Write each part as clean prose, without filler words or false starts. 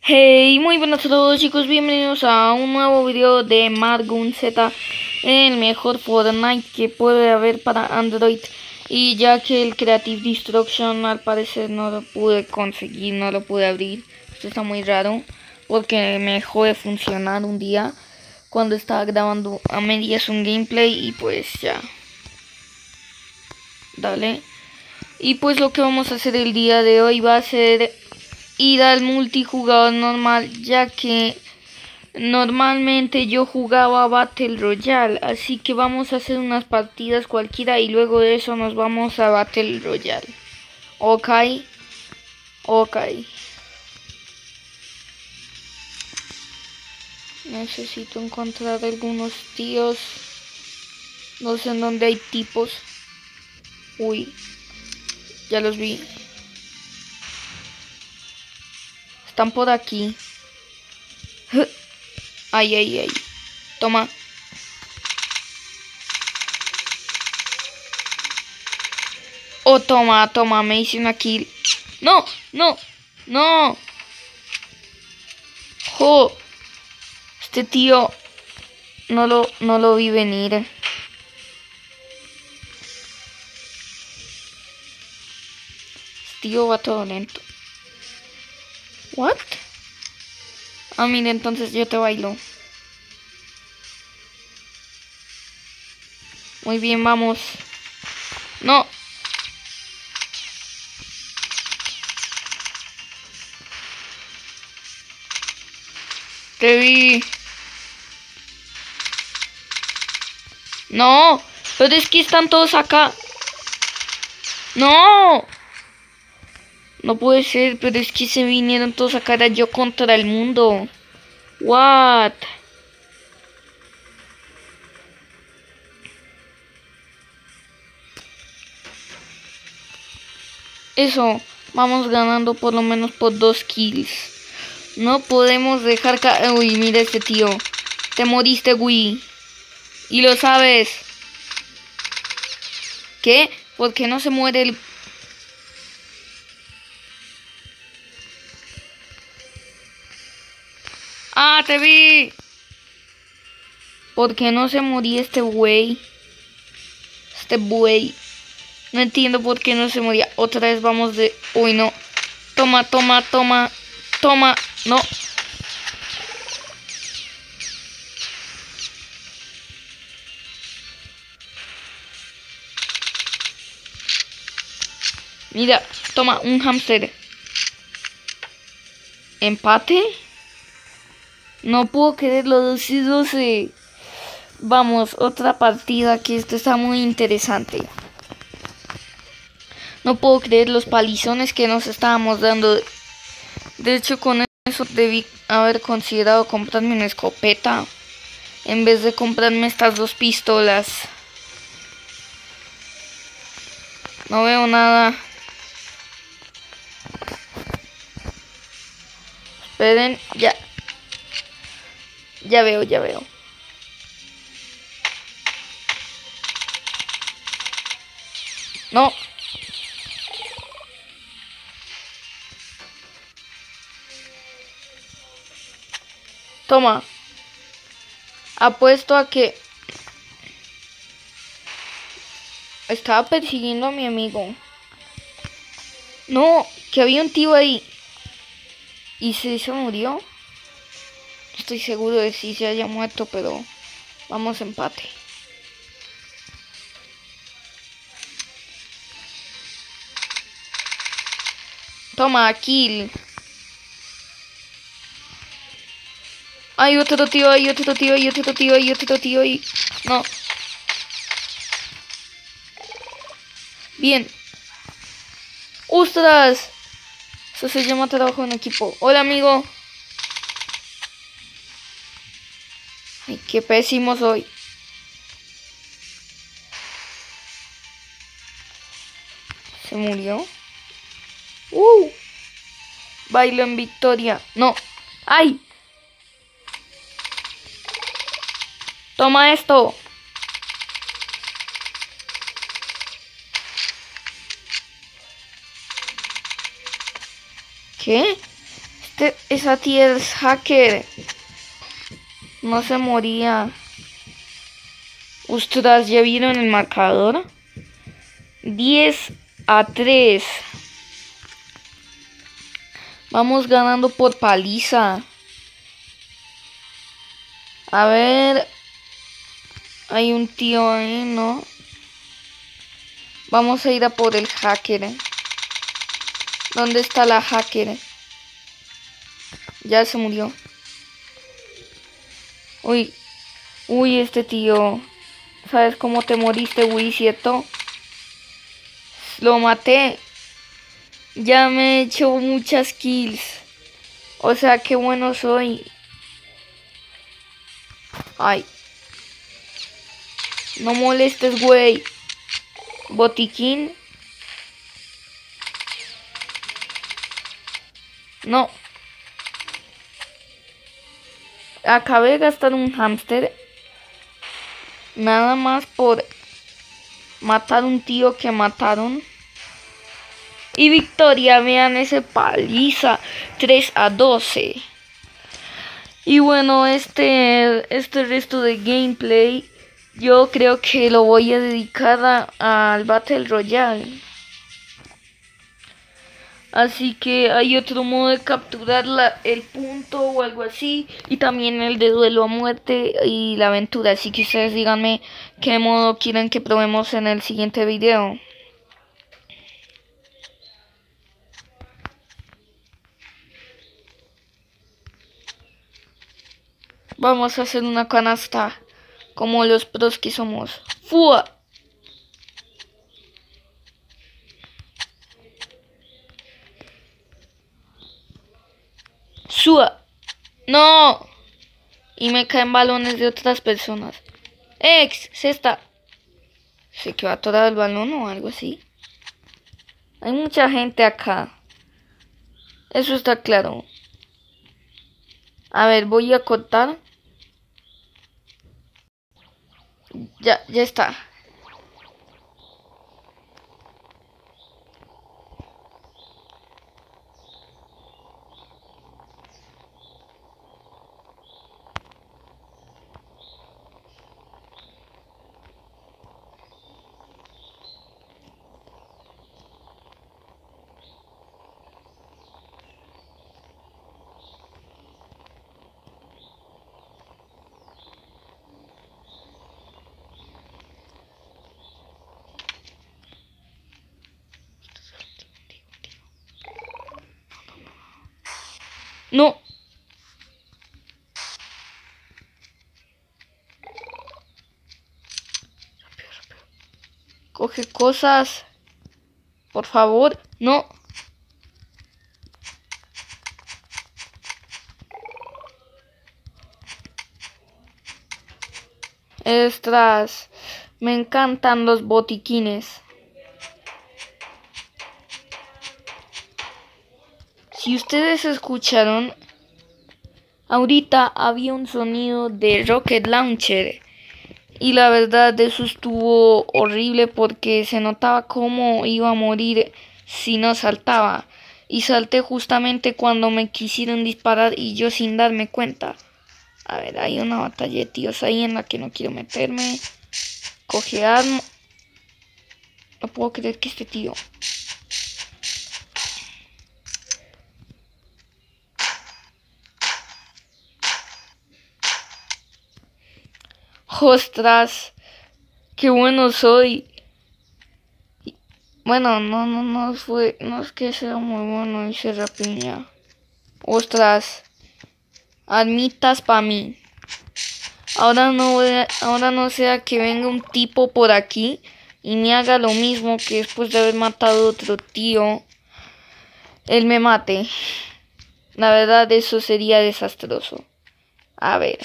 Hey, muy buenas a todos chicos, bienvenidos a un nuevo video de Margun Z, el mejor Fortnite que puede haber para Android. Y ya que el Creative Destruction al parecer no lo pude conseguir, no lo pude abrir. Esto está muy raro porque me dejó de funcionar un día cuando estaba grabando a medias un gameplay y pues ya. Dale. Y pues lo que vamos a hacer el día de hoy va a ser ir al multijugador normal, ya que normalmente yo jugaba Battle Royale, así que vamos a hacer unas partidas cualquiera y luego de eso nos vamos a Battle Royale. Ok. Necesito encontrar algunos tíos. No sé en dónde hay tipos. Uy, ya los vi. Están por aquí. Ay. Toma. Oh, toma, me hice una kill. No. Jo. Este tío no lo vi venir. Este tío va todo lento. What? Ah, mira, entonces yo te bailo. Muy bien, vamos. No. Te vi. No. Pero es que están todos acá. No. No puede ser, pero es que se vinieron todos acá. Era yo contra el mundo. What? Eso, vamos ganando por lo menos por 2 kills. No podemos dejar Uy, mira este tío. Te moriste, güey. Y lo sabes. ¿Qué? ¿Por qué no se muere el...? ¡Ah, te vi! ¿Por qué no se moría este güey? No entiendo por qué no se moría. Otra vez vamos de... Uy, no. Toma. No. Mira, toma un hámster. ¿Empate? No puedo creerlo, 12-12. Vamos, otra partida que esto está muy interesante. No puedo creer los palizones que nos estábamos dando. De hecho, con eso debí haber considerado comprarme una escopeta en vez de comprarme estas 2 pistolas. No veo nada. Esperen, ya. Ya veo. No. Toma. Apuesto a que estaba persiguiendo a mi amigo. No, que había un tío ahí. ¿Y si se murió? Estoy seguro de si se haya muerto, pero vamos empate. Toma, kill. Hay otro tío. No. Bien. ¡Ostras! Eso se llama trabajo en equipo. Hola, amigo. Ay, qué pésimo soy. ¿Se murió? Bailo en victoria. No. ¡Ay! Toma esto. ¿Qué? Esa tía es hacker. No se moría. Ostras, ¿ya vieron el marcador? 10-3. Vamos ganando por paliza. A ver. Hay un tío ahí, ¿no? Vamos a ir a por el hacker. ¿Dónde está la hacker? Ya se murió. Uy. Uy, este tío. ¿Sabes cómo te moriste, Uy, cierto? Lo maté. Ya me he hecho muchas kills. O sea, qué bueno soy. Ay. No molestes, güey. Botiquín. No. Acabé de gastar un hámster. Nada más por matar un tío que mataron. Y victoria, vean ese paliza. 3-12. Y bueno, este resto de gameplay yo creo que lo voy a dedicar al Battle Royale. Así que hay otro modo de capturar el punto o algo así. Y también el de duelo a muerte y la aventura. Así que ustedes díganme qué modo quieren que probemos en el siguiente video. Vamos a hacer una canasta como los pros que somos. ¡Fua! ¡Sua! ¡No! Y me caen balones de otras personas. Cesta. ¿Se quedó atorado el balón o algo así? Hay mucha gente acá. Eso está claro. A ver, voy a cortar. Ya está. No. Coge cosas. Por favor. No. Ostras. Me encantan los botiquines. Si ustedes escucharon, ahorita había un sonido de Rocket Launcher. Y la verdad eso estuvo horrible porque se notaba cómo iba a morir si no saltaba. Y salté justamente cuando me quisieron disparar y yo sin darme cuenta. A ver, hay una batalla de tíos ahí en la que no quiero meterme. Coge arma. No puedo creer que este tío... ¡Ostras! ¡Qué bueno soy! Bueno, no es que sea muy bueno, hice rapiña. ¡Ostras! Armitas para mí. Ahora no sea que venga un tipo por aquí y me haga lo mismo que después de haber matado a otro tío, él me mate. La verdad, eso sería desastroso. A ver.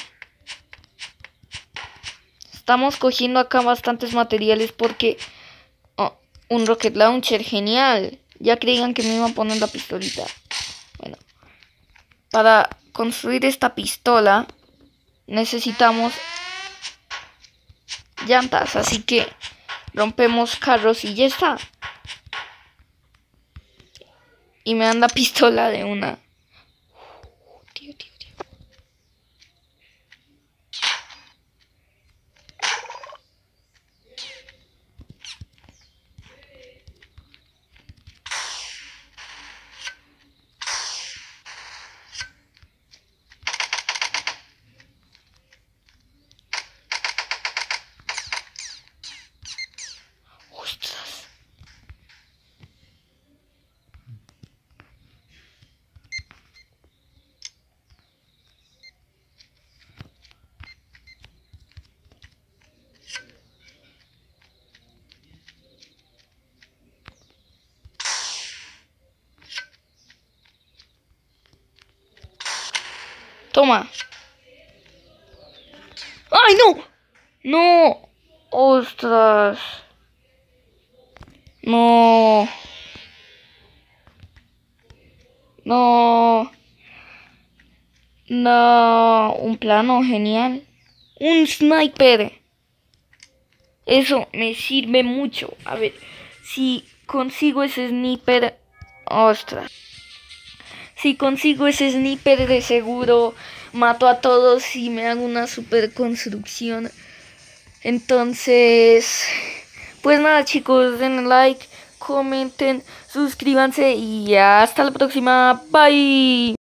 Estamos cogiendo acá bastantes materiales porque... Oh, un rocket launcher, genial. Ya creían que me iba a poner la pistolita. Bueno. Para construir esta pistola necesitamos llantas, así que rompemos carros y ya está. Y me dan la pistola de una. Ostras. Toma. ¡Ay, no! No. Ostras. No. No. No. Un plano genial. Un sniper. Eso me sirve mucho. A ver, si consigo ese sniper... Ostras. Si consigo ese sniper de seguro mato a todos y me hago una super construcción. Entonces, pues nada chicos, denle like, comenten, suscríbanse y hasta la próxima. Bye.